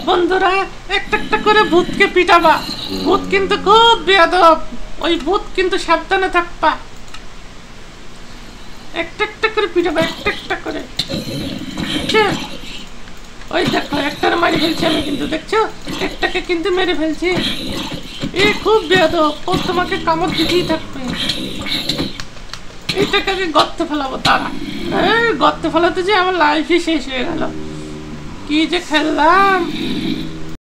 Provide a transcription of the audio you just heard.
বন্ধুরা একটা একটা করে ভূতকে পিটাবা। ভূত কিন্তু খুব বেয়াদব, ওই ভূত কিন্তু সাবধানে থাকবা। একটা একটা করে পিটাবা, একটা একটা করে। ওই দেখো একটার মারি ফেলছি আমি, কিন্তু দেখছো একটাকে কিন্তু মেরে ফেলছি। এ খুব বেয়াদব, ও তোমাকে কামড় দিতেই থাকবে। এইটাকে আমি গর্তে ফেলাবো, তারা গর্তে ফেলাতে যে আমার লাইফই শেষ হয়ে গেল। কি যে খেললাম।